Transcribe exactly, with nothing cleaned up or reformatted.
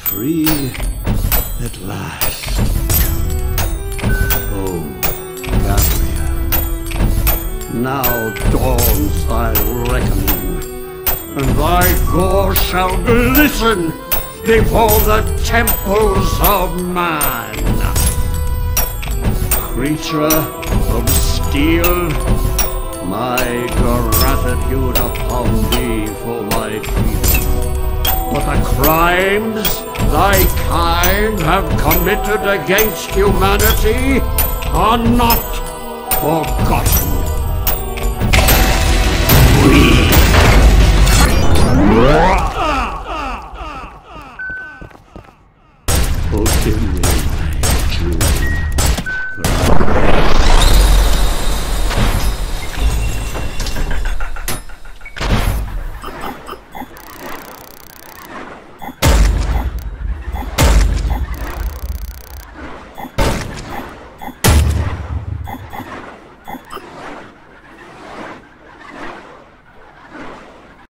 free at last. Oh, Gabriel, now dawns thy reckoning, and thy gore shall glisten before the temples of man. Creature of steel, my gratitude upon thee for my freedom. But the crimes thy kind have committed against humanity are not forgotten.